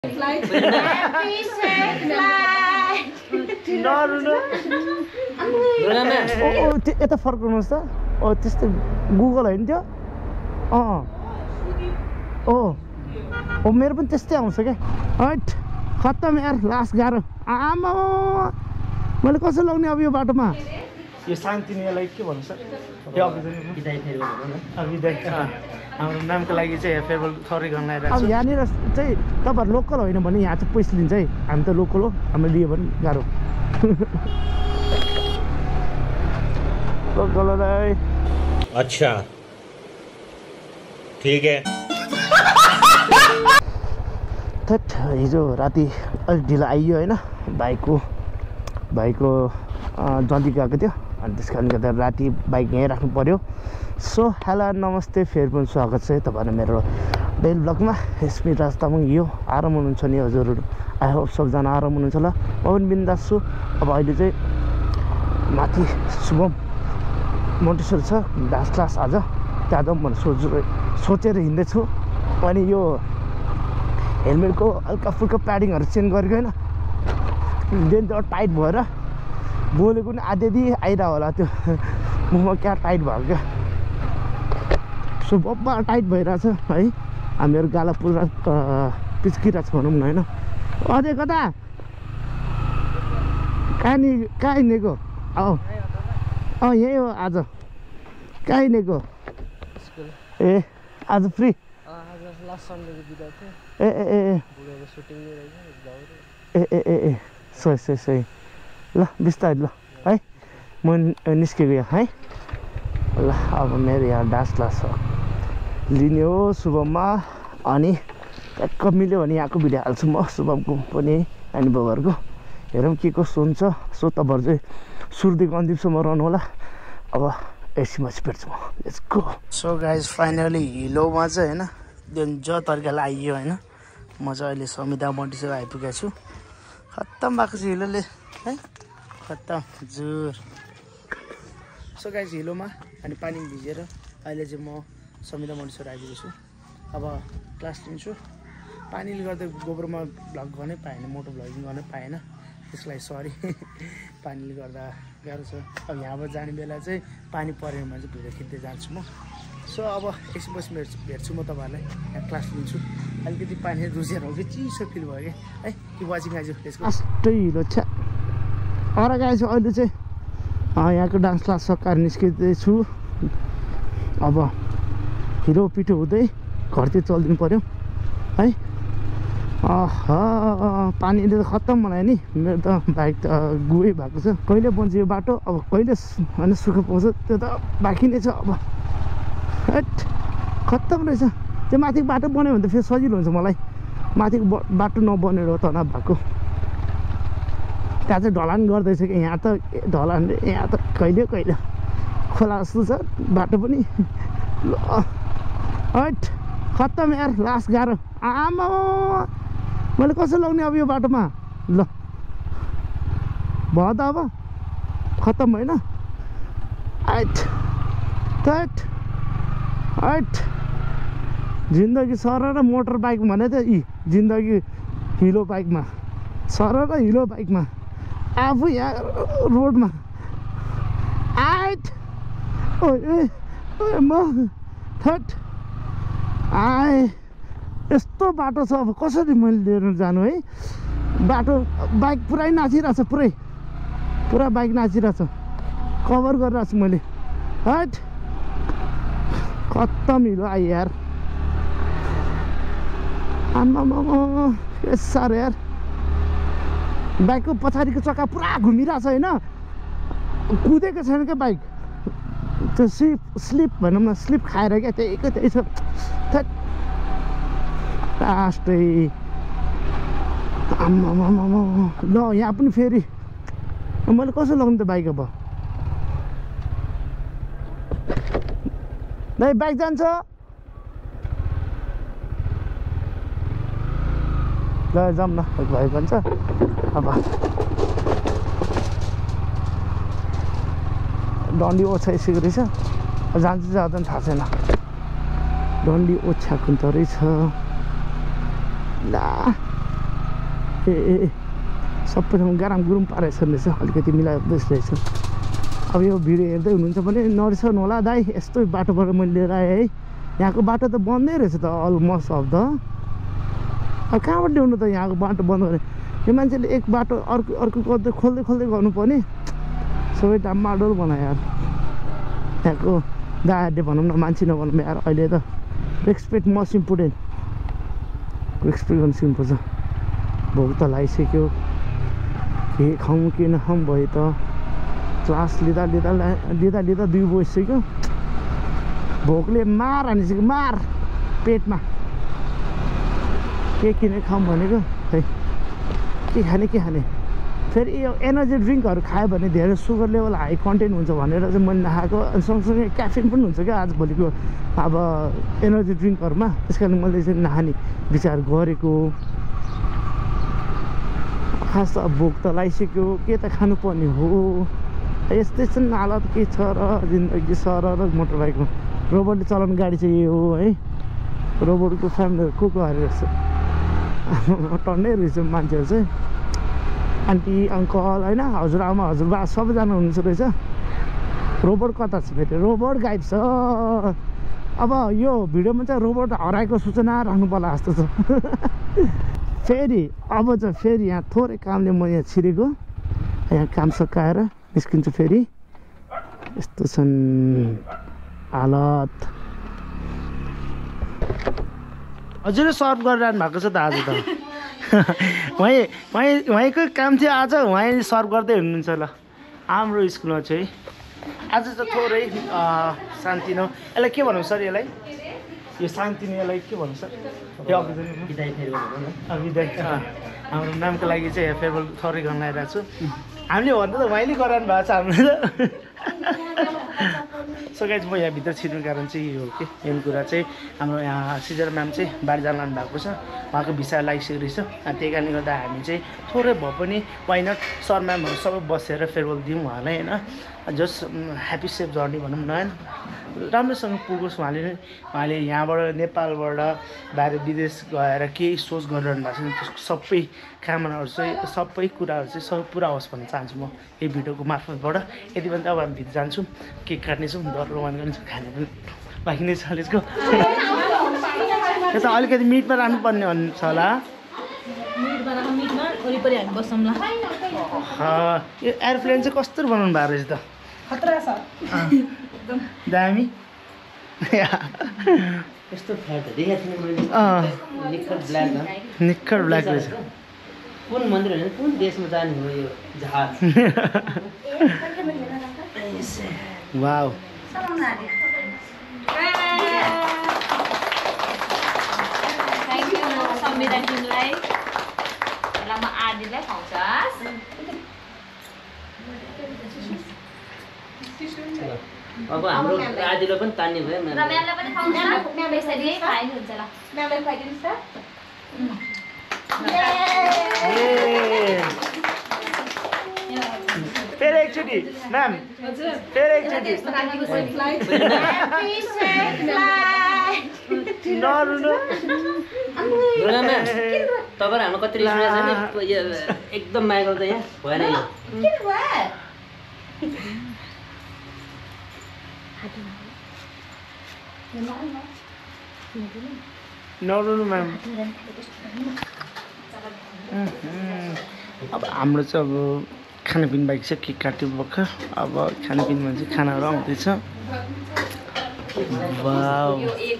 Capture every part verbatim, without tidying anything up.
यता फर्काउनुहोस् त ओ त्यस्तै गुगल होइन त्यो अँ ओ ओ मेरो पनि त्यस्तै आउँछ क्या हट खत्तम यार लास्ट गाह्रो आमा मैले कसो लगाउने अब यो बाटोमा यो शान्तिनीलाई के भन्नु सर यो हाम्रो नामको लागि चाहिँ फेयरवेल थरी गर्न आइरहेको अब यहाँनिर चाहिँ तपाईँहरू लोकल होइन भने यहाँ चाहिँ पैसा लिन्छ है हामी त लोकल हो हामीले लियो भने गाह्रो लोकल अच्छा ठीक है थट हिजो राति अलिक ढिलो आइयो होइन भाइको भाइको जन्ती गएको थियो अनि त्यस कारणले गर्दा राति बाइक यहीँ राख्नु पऱ्यो सो हेलो नमस्ते फेरि पनि स्वागत छ तपाईँहरू मेरो डेल ब्लगमा स्मित राज तामाङ यो आराम हुनुहुन्छ नि हजुरहरू आई होप सबजना आराम हुनुहुन्छ होला म पनि बिन्दास छु अब अहिले चाहिँ माथि शुभम मोन्टेसरी छ डान्स क्लास आज त्यहाँ जाउँ भनेर सोच सोचेर हिँड्दैछु अनि यो हेलमेटको हल्का फुल्का प्याडिङहरू चेन्ज गरेको होइन देन त्यो टाइट भएर बोलेको पनि आधी आधी आइरह होला त्यो मुखमा क्या टाइट भएको क्या सो बब्बा टाइट भइरहेछ है हामीहरू गाला पुरा पिच्किरहेको छ भनौँ न होइन अझै कता कहाँ नि कहाँ हिँडेको अँ अँ यही हो आज कहाँ हिँडेको ए आज फ्री ए ए ए ए ए ए ए सही सही सही ल बिस्तारै ल है म निस्केको यहाँ है ल अब मेरो यहाँ डान्स क्लास छ लिने हो शुभममा अनि ट्याक्क मिल्यो भने यहाँको भिडियो हाल्छु म शुभमको पनि अनि बाबाहरूको हेरौँ के कसो हुन्छ सो तपाईँहरू चाहिँ सुरुदेखि अन्तिमसम्म रहनु होला अब एकछिनमा चाहिँ भेट्छु म let's go so guys finally हिलोमा चाहिँ होइन देन ज तरिकाले आइयो होइन म चाहिँ अहिले समिता मन्टिसरी आइपुगेको छु खत्तम भएको छ हिलोले है खत्तम जुर सो गाइज हिलोमा अनि पानी भिजेर अहिले चाहिँ म समिता मन्टिसरी आइपुगेको छु अब क्लास लिन्छु पानीले गर्दा गोबरमा भ्लग गर्नै पाएन मोटो भ्लगिङ गर्नै पाएन त्यसलाई सरी पानीले गर्दा गाह्रो छ अब यहाँबाट जाने बेला चाहिँ पानी परेन भने चाहिँ भिडियो खिच्दै जान्छु म सो अब एकछिन पछि भेट्छु भेट्छु म तपाईँहरूलाई यहाँ क्लास लिन्छु अलिकति पानी रुचेर हो कि चिसो फिल भयो क्या है कि वाचिङ आइज त्यसको यस्तै हिलो छ अर गाइज अहिले चाहिँ यहाँको डान्स क्लास सकाएर निस्किँदैछु अब हिरो पिठो हुँदै घरतिर चलिदिनु पऱ्यो है पानीले त खत्तम बनायो नि मेरो त बाइक त गुवै भएको छ कहिले बन्छ यो बाटो अब कहिले होइन सुख पाउँछ त्यो त बाँकी नै छ अब हट खत्तम रहेछ त्यो माथिको बाटो बन्यो भने त फेरि सजिलो हुन्छ मलाई माथिको बाटो नबनेर तनाव भएको त्यहाँ चाहिँ ढलान गर्दैछ कि यहाँ त ढलान यहाँ त कहिले कहिले खोला जस्तो छ बाटो पनि ल हट खत्तम यार लास्ट गाह्रो आमा मैले कसो लगाउने अब यो बाटोमा ल भयो त अब खत्तम होइन आइट थट हट जिन्दगी सर र मोटर बाइक भने त यी जिन्दगी हिलो बाइकमा सर र हिलो बाइकमा आफू यहाँ रोडमा आइट ओ म थट आए यस्तो बाटो छ अब कसरी मैले लिएर जानु है बाटो बाइक पुरै नाचिरहेछ पुरै पुरा बाइक नाचिरहेछ कभर गरिरहेको छु मैले हट खत्तम हिलो आयो यार आम्मा के साह्रो यार बाइकको पछाडिको चक्का पुरा घुमिरहेछ होइन कुदेको छैन क्या बाइक त्यो स्लिप स्लिप भनौँ न स्लिप खाएर क्या त्यहीको त्यही छ थट लास्टै आम्मा ल यहाँ पनि फेरि मैले कसो लगाउनु त बाइक अब दाइ बाइक जान्छ ल जाऊँ न भाइ भन्छ अब डन्डी ओछ्याइसकेको रहेछ जान्छ जाँदैन थाहा छैन डन्डी ओछ्याएको त रहेछ ला ए ए सबैसँग गरम गुरुम पारेछ रहेछ अलिकति मिलाउँदैछ रहेछ अब यो भिडियो हेर्दै हुनुहुन्छ भने नरिसाउनु होला दाइ यस्तो बाटोबाट मैले लिएर आएँ है यहाँको बाटो त बन्दै रहेछ त अलमोस्ट अफ द अब कहाँबाट ल्याउनु त यहाँको बाटो बन्द गरे यो मान्छेले एक बाटो अर्को अर्को गर्दै खोल्दै खोल्दै गर्नुपर्ने सबै डामाडोल बनायो यार यहाँको दाहरूले भनौँ न मान्छे नभनौँ यार अहिले त रेस्पेक्ट मस्ट इम्पोर्टेन्ट रेस्पेक्ट गर्नु सिक्नुपर्छ भोक त लगाइसक्यो के खाउँ के नखाउँ भयो त क्लास लिँदा लिँदा लिँदा लिँदा दुई बजिसक्यो भोकले मार हानिसक्यो मार पेटमा के किने खाऊँ भनेको खै के खाने के खाने फेरि यो एनर्जी ड्रिङ्कहरू खायो भने धेरै सुगर लेभल हाई कन्टेन्ट हुन्छ भनेर चाहिँ मैले नखाएको अनि सँगसँगै क्याफिन पनि हुन्छ क्या आजभोलिको अब एनर्जी ड्रिङ्कहरूमा त्यस कारण मैले चाहिँ नखाने विचार गरेको खास त भोक त लगाइसक्यो के त खानुपर्ने हो यस्तै चाहिँ हालत के छ र जिन्दगी सर र मोटर बाइकमा रोबोटले चलाउने गाडी चाहिँ यो हो है रोबोटको फ्यामिलीहरू को को हारेर रहेछ टन्नै रहेछ मान्छेहरू चाहिँ आन्टी अङ्कल होइन हजुरआमा हजुरबा सबैजना हुनुहुन्छ रहेछ रोबोट कता छ फेरि रोबोट गायब छ अब यो भिडियोमा चाहिँ रोबोट हराएको सूचना राख्नु पर्ला जस्तो छ फेरि अब चाहिँ फेरि यहाँ थोरै कामले म यहाँ छिरेको यहाँ काम सकाएर निस्किन्छु फेरि यस्तो छन् हालत हजुरले सर्भ गरिरहनु भएको छ त आज त उहाँ उहाँ उहाँकै काम थियो आज उहाँ सर्भ गर्दै हुनुहुन्छ ल हाम्रो स्कुलमा चाहिँ आज चाहिँ थोरै शान्ति न यसलाई के भनौँ सर यसलाई यो शान्ति नै यसलाई के भनौँ सर यो विदाय विदाय हाम्रो नामको लागि चाहिँ फेयरवेल थोरै गर्न आइरहेको छु हामीले भन्दा त उहाँले गराउनु भएको छ हामीले सो गाइज म यहाँभित्र छिर्नु कारण चाहिँ यो हो कि मेन कुरा चाहिँ हाम्रो यहाँ सिजर म्याम चाहिँ बाहिर जानु लानु भएको छ उहाँको भिसा लागिसकेको रहेछ अनि त्यही कारणले गर्दा हामी चाहिँ थोरै भए पनि वाइ नट सर म्यामहरू सबै बसेर फेयरवेल दिउँ उहाँलाई होइन जस्ट ह्याप्पी सेफ जर्नी भनौँ न होइन राम्रोसँग पुगोस् उहाँले नै उहाँले यहाँबाट नेपालबाट बाहिर विदेश गएर केही सोच गरिरहनु भएको छ त्यसको सबै कामनाहरू चाहिँ सबै कुराहरू चाहिँ सबै पुरा होस् भन्न चाहन्छु म यही भिडियोको मार्फतबाट यति भने अब हामी भित्र जान्छौँ केक काट्नेछौँ दर रोमान गर्नेछौँ खाने पनि बाँकी नै छ यसको यो त अलिकति मिटमा राख्नुपर्ने हुन्छ होला यो एयरप्लेन चाहिँ कस्तो बनाउनु भएको रहेछ त खतरा छ दामी यस्तो फ्याट देखेको थिएँ मैले निक्कर ब्ल्याक निक्कर ब्ल्याक रहेछ कुन मन्दिर होइन कुन देशमा जाने हो यो जहाज वाउ थ्याङ्क यू संविधान टिमलाई म आदिलाई खुवाउँछस् अब हाम्रो आदिलो पनि तान्ने भयो म्यामलाई पनि खुवाउँछ म्याम यसरी खाइनुहुन्छ ल म्यामलाई खुवाइदिनुस् त फेरि एकचोटि म्याम फेरि एकचोटि नरुनु तपाईँ हाम्रो कति रिस एकदम माया गर्दा यहाँ भएन यो नरुनु म्याम अब हाम्रो चाहिँ अब खानापिना बाइक चाहिँ केक काट्यो भर्खर अब खानापिना भने चाहिँ खानाहरू आउँदैछ वाउ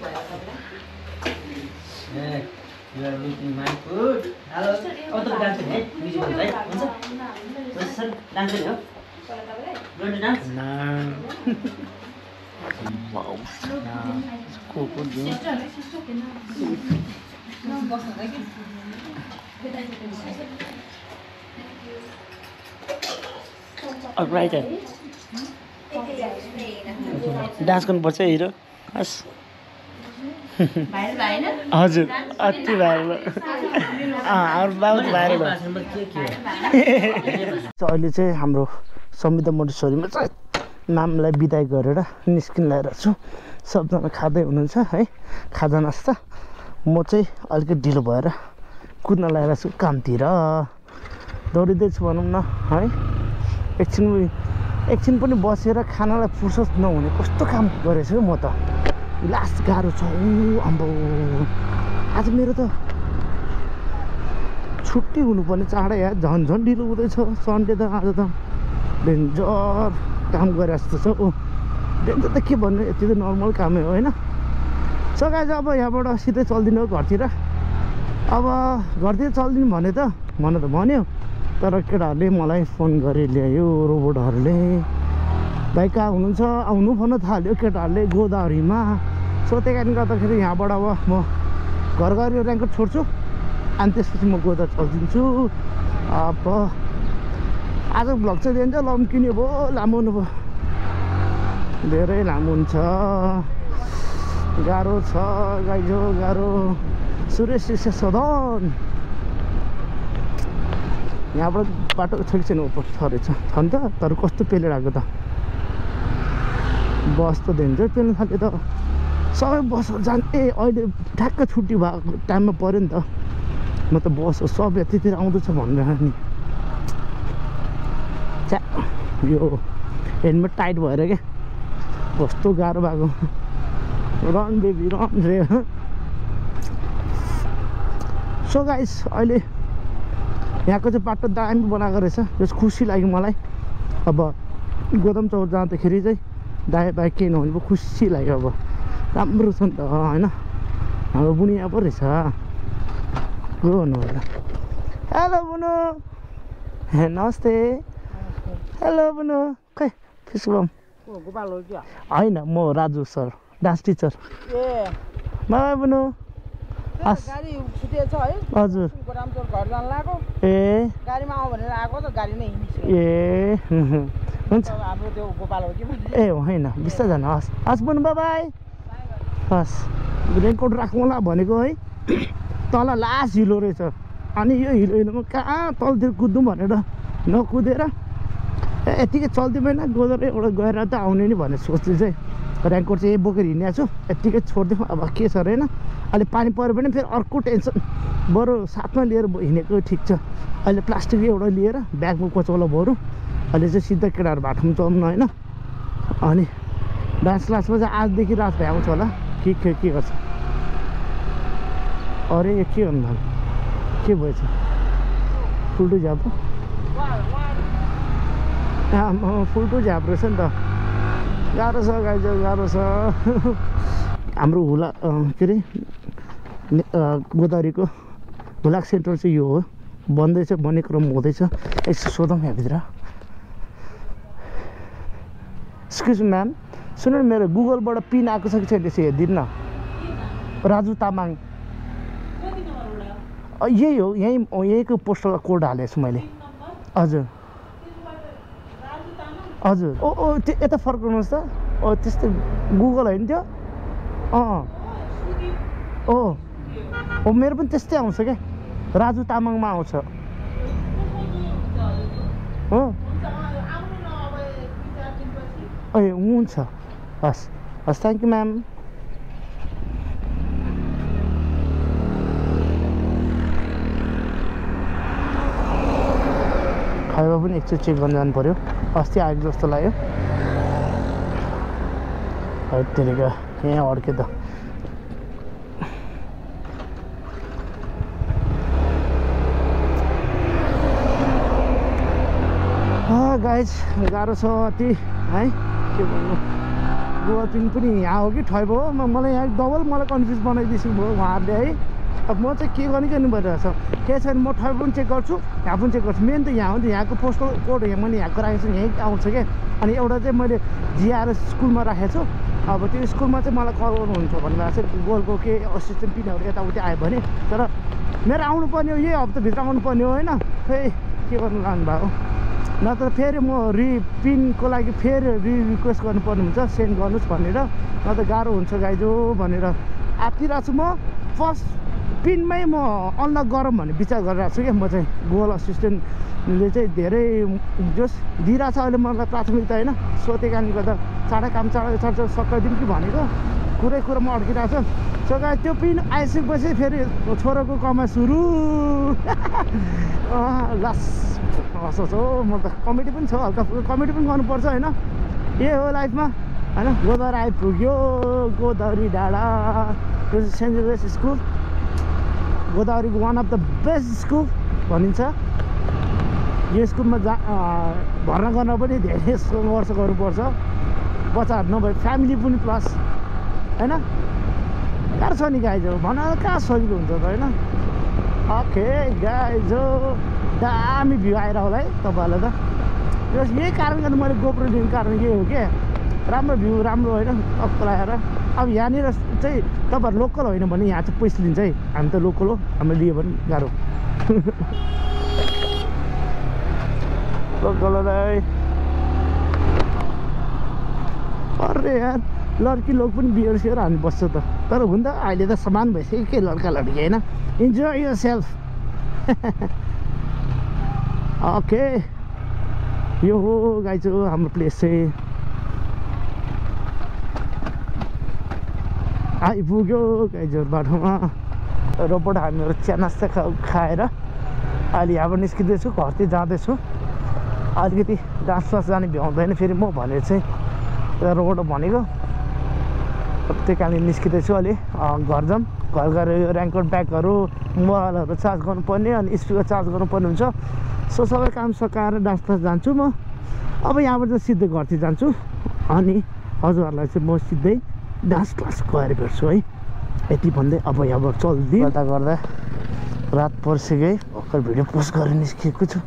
राइट डान्स गर्नुपर्छ हिरो हस् हजुर अति भाइरल बहुत भाइरल अहिले चाहिँ हाम्रो संविदा मोन्टेसरीमा चाहिँ नामलाई बिदाई गरेर निस्किन लगाएर छु सबजना खाँदै हुनुहुन्छ है खाजा नास्ता म चाहिँ अलिकति ढिलो भएर कुद्न लागेको छु कामतिर दौडिँदैछु भनौँ न है एकछिन एकछिन पनि बसेर खानालाई फुर्सद नहुने कस्तो काम गरेछु म त लास्ट गाह्रो छ ऊ अम्बो आज मेरो त छुट्टी हुनुपर्ने चाँडै या झन् झन् ढिलो हुँदैछ सन्डे त आज त डेन्जर काम गरे जस्तो छ ओ डेन्जर त के भन्नु यति त नर्मल कामै हो होइन सो गाइज अब यहाँबाट सिधै चल्दिनु हो घरतिर अब घरतिर चल्दिनु भने त भन त भन्यो तर केटाहरूले मलाई फोन गरे ल्यायो रोबोटहरूले भाइ कहाँ हुनुहुन्छ आउनु भन्न थाल्यो केटाहरूले गोदावरीमा सो त्यही कारण गर्दाखेरि यहाँबाट अब म घर गएर ऱ्याङ्कट छोड्छु अनि त्यसपछि म गोदा चल्दिन्छु अब आज भ्लग चाहिँ दिन्छ लम्किने भयो लामो हुनुभयो धेरै लामो हुन्छ गाह्रो छ गाइजो गाह्रो सुरेश शिष्य सदन यहाँबाट बाटो छ कि छैन उपर छ रहेछ छ नि त तर कस्तो पेलेर आएको त बस त डेन्जर पेल्नु थाल्यो त सबै बसहरू जान् ए अहिले ठ्याक्क छुट्टी भएको टाइममा पऱ्यो नि त म त बस सब यतितिर आउँदैछ भनेर नि च्या यो हेलमेट टाइट भएर क्या कस्तो गाह्रो भएको रन बेबी रन रे सो गाइस अहिले यहाँको चाहिँ बाटो दामी बनाएको रहेछ जस खुसी लाग्यो मलाई अब गोदाम चौर जाँदाखेरि चाहिँ दायाँ बायाँ केही नहुने पो खुसी लाग्यो अब राम्रो छ नि त होइन हाम्रो बुनी यहाँ पो रहेछ को भन्नु होला हेलो बुनु नमस्ते हेलो बुनु खै फिसबम गोपाल हो क्या होइन म राजु सर डान्स टिचर ए बाबा बुनु गाडी छुटेछ है हजुर गोदामचौर घर जान लाग्यो ए गाडीमा आऊ भनेर आएको त गाडी नै हिँड्छ ए हुन्छ हाम्रो त्यो गोपाल हो कि ए होइन बिस्तारै जानु हस् हस् बुनु बाबाई हस् रेनकोट राखौँला भनेको है तल लास्ट हिलो रहेछ अनि यो हिलो हिलोमा कहाँ तलतिर कुद्नु भनेर नकुदेर यतिकै चल्दिँदैन गोदर एउटा गएर त आउने नि भन्ने सोचले चाहिँ रेनकोट चाहिँ यही बोकेर हिँडेको छु यत्तिकै छोडिदिउँ अब के छ र होइन अहिले पानी पऱ्यो भने फेरि अर्को टेन्सन बरु साथमा लिएर हिँडेको ठिक छ अहिले प्लास्टिक एउटा लिएर ब्यागमा कोचौला भरौँ अहिले चाहिँ सिधा केटाहरू भाटोमा चल्नु होइन अनि डान्स क्लासमा चाहिँ आजदेखि रात भ्याउँछ होला के के के गर्छ अरे के गर्नु थाल्यो के भएछ फुल्टो झ्याप फुल्टो झ्याप रहेछ नि त गाह्रो छ गाइज गाह्रो छ हाम्रो हुला के अरे गोदावरीको हुलाक सेन्टर चाहिँ यो हो बन्दैछ बन्ने क्रम हुँदैछ यसो सोधौँ यहाँभित्र एक्सक्युज म्याम सुन्नु न मेरो गुगलबाट पिन आएको छ कि छैन त्यसो हेरिदिनु न राजु तामाङ यही हो यहीँ यहीँको पोस्टल कोड हालेको छु मैले हजुर हजुर ओ ओ त्यो यता फर्काउनुहोस् त ओ त्यस्तै गुगल होइन त्यो अँ ओ हो मेरो पनि त्यस्तै आउँछ क्या राजु तामाङमा आउँछ हो ए हुन्छ हस् हस् थ्याङ्क यू म्याम खाଇବା पनि एकचोटि चेक गर्न जानु पऱ्यो अस्ति आएको जस्तो लाग्यो तेरिका यहाँ अड्के त गाइज गाह्रो छ अति है के भन्नु गोवा पिन पनि यहाँ हो कि ठैब हो मलाई यहाँ डबल मलाई कन्फ्युज बनाइदिनु भयो उहाँहरूले है अब म चाहिँ के गर्ने गर्नु भइरहेछ केही छैन म ठैब पनि चेक गर्छु यहाँ पनि चेक गर्छु मेन त यहाँ हो नि त यहाँको पोस्टल कोड यहाँ मैले यहाँको राखेको छु यहीँ आउँछ क्या अनि एउटा चाहिँ मैले जिआर स्कुलमा राखेको छु अब त्यो स्कुलमा चाहिँ मलाई कल गर्नुहुन्छ भनेर चाहिँ गोलको के असिस्टेन्ट पिनहरू यताउति आयो भने तर मेरो आउनुपर्ने हो यही हप्ताभित्र आउनुपर्ने हो होइन खै के गर्नु लानुभएको नत्र फेरि म रि पिनको लागि फेरि रि रिक्वेस्ट गर्नुपर्ने हुन्छ सेन्ड गर्नुहोस् भनेर नत्र गाह्रो हुन्छ गाइजो भनेर आत्तिरहेको छु म फर्स्ट पिनमै म अनलक गरौँ भन्ने विचार गरिरहेको छु क्या म चाहिँ गोल असिस्टेन्टले चाहिँ धेरै जोस दिइरहेको छ अहिले मलाई प्राथमिकता होइन सो त्यही कारणले गर्दा चाँडै काम चाँडै चाँडो सकाइदिउँ कि भनेको कुरै कुरोमा अड्किरहेको छ सो गाइस त्यो पिन आइसकेपछि फेरि छोराको कमाइ सुरु लास हस् हो म त कमेडी पनि छ हल्का कमेडी पनि गर्नुपर्छ होइन यही हो लाइफमा होइन गोदावरी आइपुग्यो गोदावरी डाँडा यो सेन्ट जोसेफ स्कुल गोदावरीको one of the best school भनिन्छ यो स्कुलमा जा भर्ना गर्न पनि धेरै सङ्घर्ष गर्नुपर्छ बच्चाहरू नभए फ्यामिली पनि प्लस होइन गाह्रो छ नि गाइज भन कहाँ सजिलो हुन्छ त होइन ओके गाइज दामी भ्यू आएर होला है तपाईँहरूलाई त यो यही कारण गर्दा मैले गोप्रो लिनुको कारण यही हो क्या राम्रो भ्यू राम्रो होइन टक्क लगाएर अब यहाँनिर चाहिँ तपाईँहरू लोकल होइन भने यहाँ चाहिँ पैसा लिन्छ है हामी त लोकल हो हामीले लियो भने गाह्रो लोकललाई अरे यार लड्की लोक पनि बियर सियर हामी बस्छ त तर हुन त अहिले त समान भइसक्यो के लड्का लड्की होइन इन्जोय यर सेल्फ ओके यो हो गाइज हाम्रो प्लेस चाहिँ आइपुग्यो गाइजहरू बाटोमा रोबाट हामीहरू चिया नास्ता खा खाएर अहिले यहाँबाट निस्किँदैछु घरतिर जाँदैछु अलिकति डान्स क्लास जाने भ्याउँदैन फेरि म भनेर चाहिँ रोबाट भनेको त्यही कारणले निस्किँदैछु अलि घर जाऊँ घर गएर यो रेनकोट ब्यागहरू मोबाइलहरू चार्ज गर्नुपर्ने अनि स्पिकर चार्ज गर्नुपर्ने हुन्छ सो सबै काम सकाएर डान्स क्लास जान्छु म अब यहाँबाट चाहिँ सिधै घरतिर जान्छु अनि हजुरहरूलाई चाहिँ म सिधै डान्स क्लास गएर भेट्छु है यति भन्दै अब यहाँबाट चल्दै गर्दा गर्दा रात पर्सिकै भर्खर भिडियो पोस्ट गरेर निस्किएको छु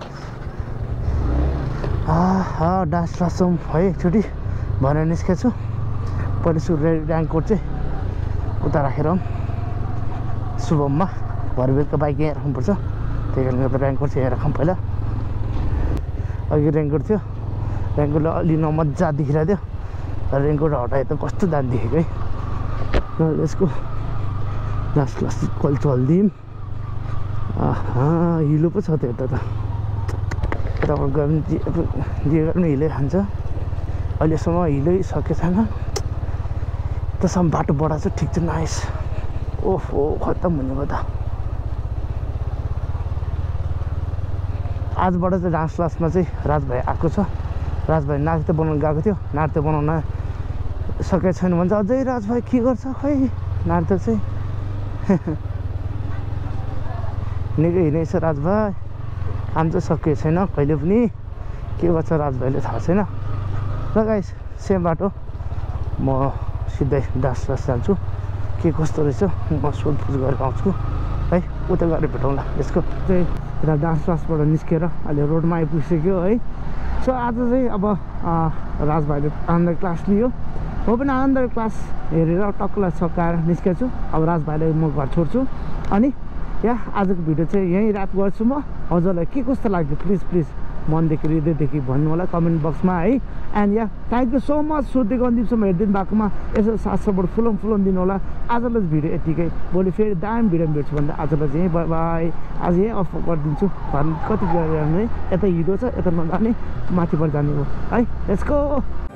हा डान्स क्लास जाउँ है एकचोटि भनेर निस्केको छु पहिले सुरु रेनकोट चाहिँ उता राखेर शुभममा भरे बेलुका बाइक यहीँ राख्नुपर्छ त्यही कारणले गर्दा रेनकोट चाहिँ यहाँ राखौँ पहिला अघि रेनकोट थियो रेनकोटले अलि नमजा देखिरहेको थियो रेनकोट हटाए त कस्तो दामी देखेको है यसको डान्स क्लास कल चलिदिउँ हिलो पो छ त यता त यताबाट गयो भने दिएर पनि हिलै खान्छ अहिलेसम्म हिलै सकेको छैन त्यसम्म बाटो बढा चाहिँ ठिक छ नाइस ओहो खत्तम हुने भयो त आजबाट चाहिँ डान्स क्लासमा चाहिँ राज भाइ आएको छ राज भाइ नाच्य बनाउनु गएको थियो नाट्य बनाउन सकेको छैन भन्छ अझै राज भाइ के गर्छ खै नाट्य चाहिँ निकै हिँडेछ राज भाइ काम चाहिँ सकेको छैन कहिले पनि के गर्छ राज भाइले थाहा छैन र गाइस सेम बाटो म सिधै डान्स क्लास जान्छु के कस्तो रहेछ म सोधपुछ गरेर आउँछु है उता गएर भेटौँला यसको चाहिँ यता डान्स क्लासबाट निस्केर अहिले रोडमा आइपुगिसक्यो है सो आज चाहिँ अब राज भाइले आनन्द क्लास लियो म पनि आनन्द क्लास हेरेर टक्कलाई सकाएर निस्केको छु अब राज भाइलाई म घर छोड्छु अनि या आजको भिडियो चाहिँ यहीँ ऱ्याप गर्छु म हजुरलाई के कस्तो लाग्यो प्लिज प्लिज मनदेखि हृदयदेखि भन्नु होला कमेन्ट बक्समा है and yeah thank you so much सोधेको अन्तिमसम्म हेरिदिनु भएकोमा यसो सात सयबाट फुलम फुलम दिनु होला आजलाई भिडियो यतिकै भोलि फेरि दामी भिडियो भेट्छु भन्दा आजलाई चाहिँ बाई बाई आज यहीँ अफ गरिदिन्छु घर कति गएर है यता हिँडो छ यता नजाने माथिबाट जाने हो है लेट्स गो।